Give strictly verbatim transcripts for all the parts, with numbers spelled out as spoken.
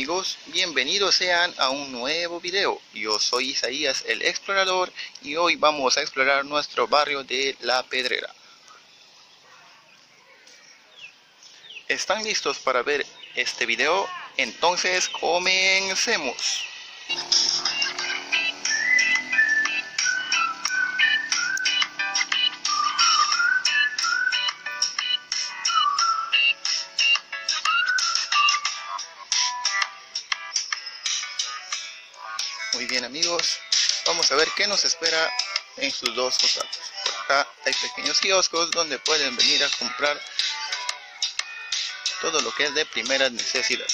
amigos, bienvenidos sean a un nuevo video. Yo soy Isaías el Explorador y hoy vamos a explorar nuestro barrio de La Pedrera. ¿Están listos para ver este video? Entonces comencemos. Muy bien amigos, vamos a ver qué nos espera en sus dos costados. Por acá hay pequeños kioscos donde pueden venir a comprar todo lo que es de primera necesidad.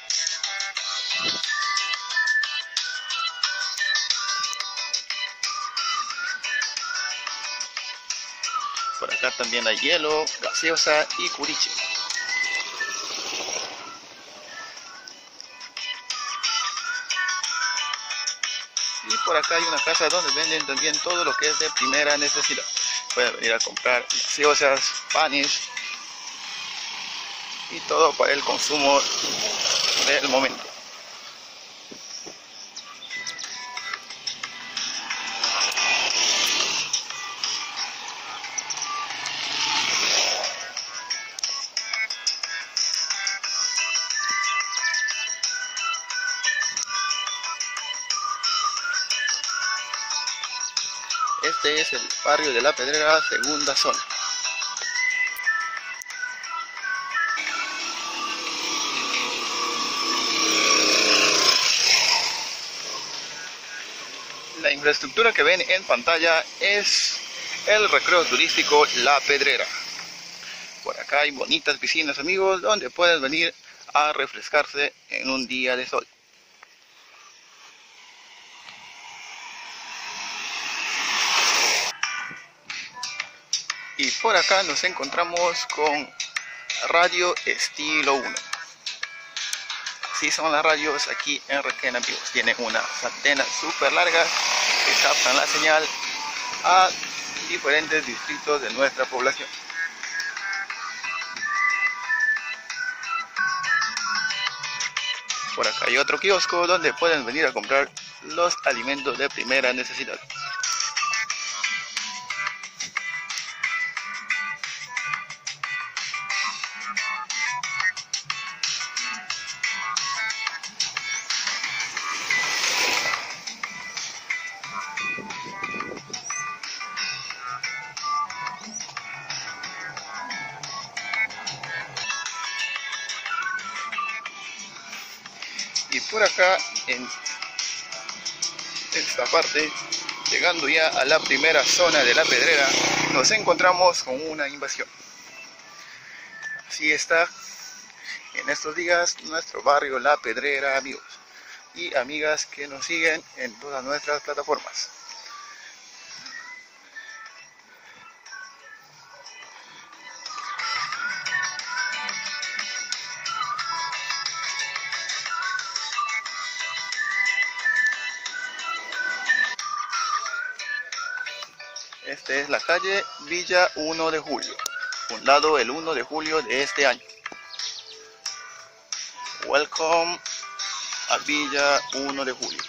Por acá también hay hielo, gaseosa y curiche. Y por acá hay una casa donde venden también todo lo que es de primera necesidad. Pueden venir a comprar gaseosas, panes y todo para el consumo del momento. Este es el barrio de La Pedrera, segunda zona. La infraestructura que ven en pantalla es el recreo turístico La Pedrera. Por acá hay bonitas piscinas amigos, donde pueden venir a refrescarse en un día de sol. Y por acá nos encontramos con Radio Estilo uno. Así son las radios aquí en Requena amigos. Tiene unas antenas súper largas que captan la señal a diferentes distritos de nuestra población. Por acá hay otro kiosco donde pueden venir a comprar los alimentos de primera necesidad. Y por acá, en esta parte, llegando ya a la primera zona de La Pedrera, nos encontramos con una invasión. Así está en estos días nuestro barrio La Pedrera, amigos y amigas que nos siguen en todas nuestras plataformas. Esta es la calle Villa uno de julio, fundado el uno de julio de este año. Welcome a Villa uno de julio.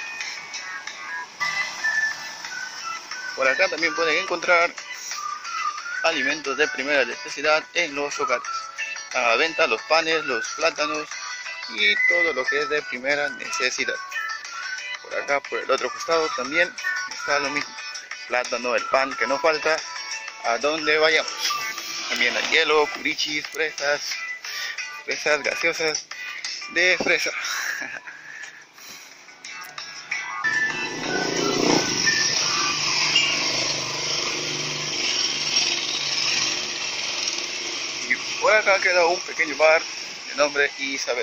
Por acá también pueden encontrar alimentos de primera necesidad en los hogares. A la venta los panes, los plátanos y todo lo que es de primera necesidad. Por acá, por el otro costado también está lo mismo. Plátano, el pan que no falta a donde vayamos. También hay hielo, curichis, fresas, fresas gaseosas de fresa. Y por acá queda un pequeño bar de nombre Isabel.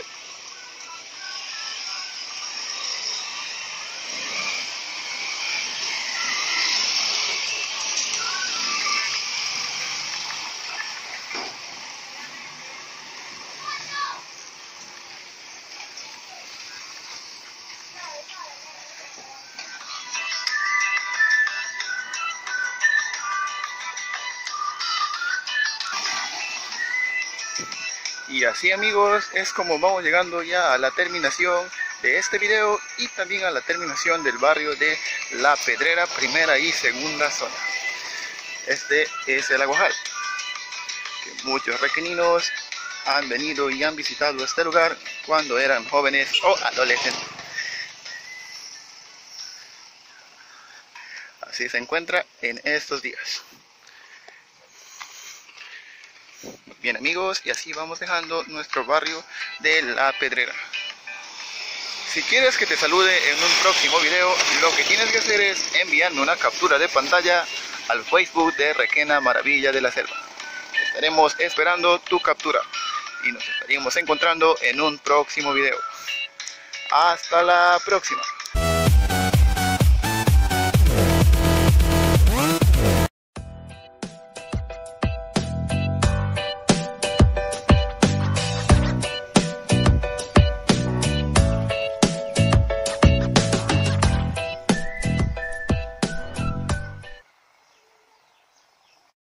Y así, amigos, es como vamos llegando ya a la terminación de este video y también a la terminación del barrio de La Pedrera, primera y segunda zona. Este es el Aguajal, que muchos requeninos han venido y han visitado este lugar cuando eran jóvenes o adolescentes. Así se encuentra en estos días. Bien, amigos, y así vamos dejando nuestro barrio de La Pedrera. Si quieres que te salude en un próximo video, lo que tienes que hacer es enviarme una captura de pantalla al Facebook de Requena Maravilla de la Selva. Estaremos esperando tu captura y nos estaríamos encontrando en un próximo video. Hasta la próxima.